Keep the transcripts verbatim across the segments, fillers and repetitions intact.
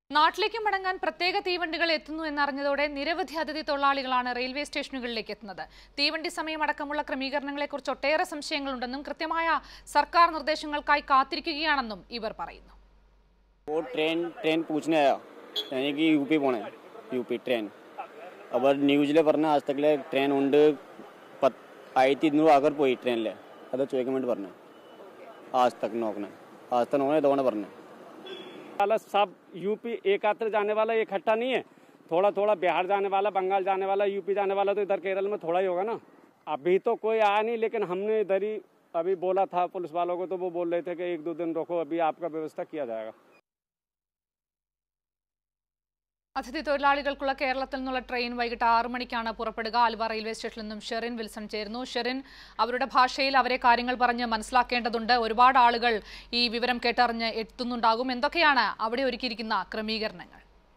നാട്ടിലേക്ക് മടങ്ങാൻ പ്രത്യേക തീവണ്ടികൾ എത്തുന്നു എന്നറിഞ്ഞതോടെ നിരവധി അതിഥി തൊഴിലാളികളാണ് റെയിൽവേ സ്റ്റേഷനുകളിലേക്ക് എത്തുന്നത്. തീവണ്ടി സമയമടക്കമുള്ള ക്രമീകരണങ്ങളെക്കുറിച്ച് ഒട്ടേറെ സംശയങ്ങളുണ്ടെന്നും കൃത്യമായ സർക്കാർ നിർദ്ദേശങ്ങൾക്കായി കാത്തിരിക്കുകയാണെന്നും ഇവർ പറയുന്നു. ट्रेन ट्रेन पूछने आया यानी कि यूपी പോണേ यूपी ट्रेन अब ന്യൂസിലെ പറഞ്ഞ आज तक ले ट्रेन ഉണ്ട് आई थी इन्हों आकर പോയി ട്രെയിനിലെ അത് ചോദിക്കാൻ വേണ്ടി പറഞ്ഞു. आज तक നോക്കണേ आज तक നോക്കണേ दोने പറഞ്ഞേ वाला सब यूपी एकत्र जाने वाला इकट्ठा नहीं है, थोड़ा थोड़ा बिहार जाने वाला, बंगाल जाने वाला, यूपी जाने वाला तो इधर केरल में थोड़ा ही होगा ना. अभी तो कोई आया नहीं, लेकिन हमने इधर ही अभी बोला था पुलिस वालों को, तो वो बोल रहे थे कि एक दो दिन रोको, अभी आपका व्यवस्था किया जाएगा. അതിഥി തൊഴിലാളികൾക്കുള്ള കേരളത്തിൽ നിന്നുള്ള ട്രെയിൻ വൈകിട്ട് ആറു മണിക്കാണ് പുറപ്പെടുക. ആലുവ റെയിൽവേ സ്റ്റേഷനിൽ നിന്നും ഷെറിൻ വിൽസൺ ചേരുന്നു. ഷെറിൻ, അവരുടെ ഭാഷയിൽ അവരെ കാര്യങ്ങൾ പറഞ്ഞ് മനസ്സിലാക്കേണ്ടതുണ്ട്. ഒരുപാട് ആളുകൾ ഈ വിവരം കേട്ടറിഞ്ഞ് എത്തുന്നുണ്ടാകും. എന്തൊക്കെയാണ് അവിടെ ഒരുക്കിയിരിക്കുന്ന ക്രമീകരണങ്ങൾ?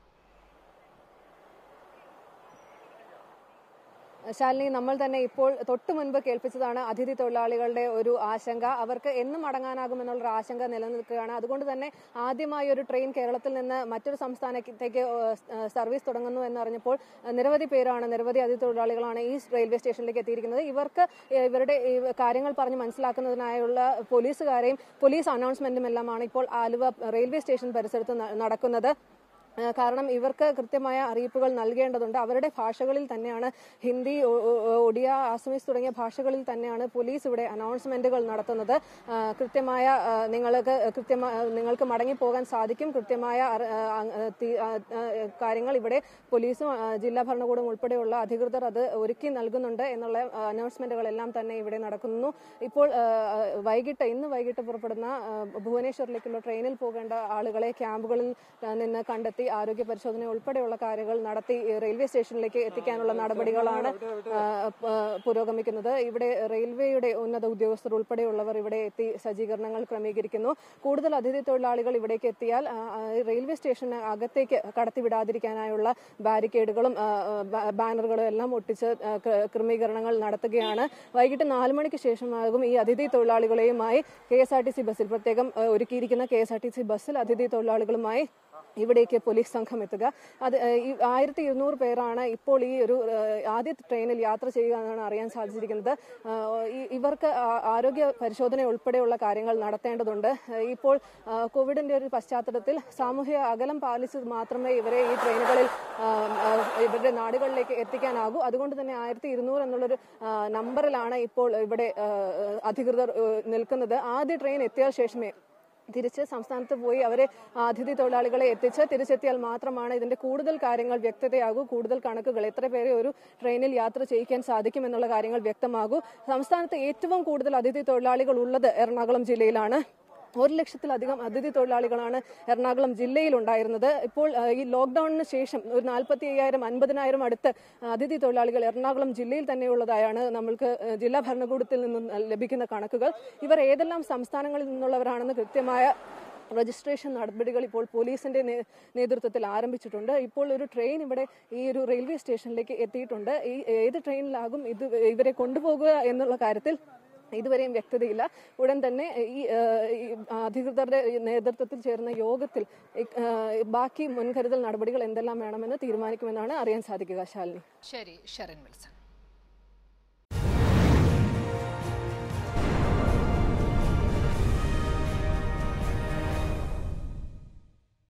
ശാലിനി, നമ്മൾ തന്നെ ഇപ്പോൾ തൊട്ടു മുൻപ് കേൾപ്പിച്ചതാണ് അതിഥി തൊഴിലാളികളുടെ ഒരു ആശങ്ക. അവർക്ക് എന്ന് മടങ്ങാനാകുമെന്നുള്ളൊരു ആശങ്ക നിലനിൽക്കുകയാണ്. അതുകൊണ്ട് തന്നെ ആദ്യമായി ഒരു ട്രെയിൻ കേരളത്തിൽ നിന്ന് മറ്റൊരു സംസ്ഥാനത്തേക്ക് സർവീസ് തുടങ്ങുന്നു എന്നറിഞ്ഞപ്പോൾ നിരവധി പേരാണ്, നിരവധി അതിഥി തൊഴിലാളികളാണ് ഈ റെയിൽവേ സ്റ്റേഷനിലേക്ക് എത്തിയിരിക്കുന്നത്. ഇവർക്ക് ഇവരുടെ കാര്യങ്ങൾ പറഞ്ഞ് മനസ്സിലാക്കുന്നതിനായുള്ള പോലീസുകാരെയും പോലീസ് അനൗൺസ്മെന്റും എല്ലാമാണ് ഇപ്പോൾ ആലുവ റെയിൽവേ സ്റ്റേഷൻ പരിസരത്ത് നടക്കുന്നത്. കാരണം ഇവർക്ക് കൃത്യമായ അറിയിപ്പുകൾ നൽകേണ്ടതുണ്ട്. അവരുടെ ഭാഷകളിൽ തന്നെയാണ്, ഹിന്ദി, ഒഡിയ, ആസമീസ് തുടങ്ങിയ ഭാഷകളിൽ തന്നെയാണ് പോലീസ് ഇവിടെ അനൗൺസ്മെന്റുകൾ നടത്തുന്നത്. കൃത്യമായ നിങ്ങൾക്ക് കൃത്യമായ നിങ്ങൾക്ക് മടങ്ങിപ്പോകാൻ സാധിക്കും, കൃത്യമായ കാര്യങ്ങൾ ഇവിടെ പോലീസും ജില്ലാ ഭരണകൂടം ഉൾപ്പെടെയുള്ള അധികൃതർ അത് ഒരുക്കി നൽകുന്നുണ്ട് എന്നുള്ള അനൗൺസ്മെന്റുകളെല്ലാം തന്നെ ഇവിടെ നടക്കുന്നു. ഇപ്പോൾ വൈകിട്ട് ഇന്ന് വൈകിട്ട് പുറപ്പെടുന്ന ഭുവനേശ്വറിലേക്കുള്ള ട്രെയിനിൽ പോകേണ്ട ആളുകളെ ക്യാമ്പുകളിൽ നിന്ന് കണ്ടെത്തി ആരോഗ്യ പരിശോധന ഉൾപ്പെടെയുള്ള കാര്യങ്ങൾ നടത്തി റെയിൽവേ സ്റ്റേഷനിലേക്ക് എത്തിക്കാനുള്ള നടപടികളാണ് പുരോഗമിക്കുന്നത്. ഇവിടെ റെയിൽവേയുടെ ഉന്നത ഉദ്യോഗസ്ഥർ ഉൾപ്പെടെയുള്ളവർ ഇവിടെ എത്തി സജ്ജീകരണങ്ങൾ ക്രമീകരിക്കുന്നു. കൂടുതൽ അതിഥി തൊഴിലാളികൾ ഇവിടേക്ക് എത്തിയാൽ റെയിൽവേ സ്റ്റേഷന് അകത്തേക്ക് കടത്തിവിടാതിരിക്കാനായുള്ള ബാരിക്കേഡുകളും ബാനറുകളും എല്ലാം ഒട്ടിച്ച് ക്രമീകരണങ്ങൾ നടത്തുകയാണ്. വൈകിട്ട് നാല് മണിക്ക് ശേഷമാകും ഈ അതിഥി തൊഴിലാളികളെയുമായി K S R T C ബസ്സിൽ പ്രത്യേകം ഒരുക്കിയിരിക്കുന്ന K S R T C ബസ്സിൽ അതിഥി തൊഴിലാളികളുമായി ഇവിടേക്ക് പോലീസ് സംഘം എത്തുക. അത് ആയിരത്തി ഇരുന്നൂറ് പേരാണ് ഇപ്പോൾ ഈ ഒരു ആദ്യ ട്രെയിനിൽ യാത്ര ചെയ്യുക എന്നാണ് അറിയാൻ സാധിച്ചിരിക്കുന്നത്. ഇവർക്ക് ആരോഗ്യ പരിശോധന ഉൾപ്പെടെയുള്ള കാര്യങ്ങൾ നടത്തേണ്ടതുണ്ട്. ഇപ്പോൾ കോവിഡിന്റെ ഒരു പശ്ചാത്തലത്തിൽ സാമൂഹിക അകലം പാലിച്ച് മാത്രമേ ഇവരെ ഈ ട്രെയിനുകളിൽ ഇവരുടെ നാടുകളിലേക്ക് എത്തിക്കാനാകൂ. അതുകൊണ്ട് തന്നെ ആയിരത്തി ഇരുന്നൂറ് എന്നുള്ളൊരു നമ്പറിലാണ് ഇപ്പോൾ ഇവിടെ അധികൃതർ നിൽക്കുന്നത്. ആദ്യ ട്രെയിൻ എത്തിയ ശേഷമേ തിരിച്ച് സംസ്ഥാനത്ത് പോയി അവരെ അതിഥി തൊഴിലാളികളെ എത്തിച്ച് തിരിച്ചെത്തിയാൽ മാത്രമാണ് ഇതിന്റെ കൂടുതൽ കാര്യങ്ങൾ വ്യക്തതയാകൂ, കൂടുതൽ കണക്കുകൾ എത്ര പേരെ ഒരു ട്രെയിനിൽ യാത്ര ചെയ്യിക്കാൻ സാധിക്കും എന്നുള്ള കാര്യങ്ങൾ വ്യക്തമാകൂ. സംസ്ഥാനത്ത് ഏറ്റവും കൂടുതൽ അതിഥി തൊഴിലാളികൾ ഉള്ളത് എറണാകുളം ജില്ലയിലാണ്. ഒരു ലക്ഷത്തിലധികം അതിഥി തൊഴിലാളികളാണ് എറണാകുളം ജില്ലയിൽ ഉണ്ടായിരുന്നത്. ഇപ്പോൾ ഈ ലോക്ക്ഡൌണിന് ശേഷം ഒരു നാൽപ്പത്തി അയ്യായിരം അൻപതിനായിരം അടുത്ത് അതിഥി തൊഴിലാളികൾ എറണാകുളം ജില്ലയിൽ തന്നെയുള്ളതായാണ് നമ്മൾക്ക് ജില്ലാ ഭരണകൂടത്തിൽ നിന്നും ലഭിക്കുന്ന കണക്കുകൾ. ഇവർ ഏതെല്ലാം സംസ്ഥാനങ്ങളിൽ നിന്നുള്ളവരാണെന്ന് കൃത്യമായ രജിസ്ട്രേഷൻ നടപടികൾ ഇപ്പോൾ പോലീസിന്റെ നേതൃത്വത്തിൽ ആരംഭിച്ചിട്ടുണ്ട്. ഇപ്പോൾ ഒരു ട്രെയിൻ ഇവിടെ ഈ ഒരു റെയിൽവേ സ്റ്റേഷനിലേക്ക് എത്തിയിട്ടുണ്ട്. ഈ ഏത് ട്രെയിനിലാകും ഇത് ഇവരെ കൊണ്ടുപോകുക എന്നുള്ള കാര്യത്തിൽ ഇതുവരെയും വ്യക്തതയില്ല. ഉടൻ തന്നെ ഈ അധികൃതരുടെ നേതൃത്വത്തിൽ ചേർന്ന യോഗത്തിൽ ബാക്കി മുൻകരുതൽ നടപടികൾ എന്തെല്ലാം വേണമെന്ന് തീരുമാനിക്കുമെന്നാണ് അറിയാൻ സാധിക്കുക. ശാലിനി. ശരി, ഷെറിൻ വിൽസൺ.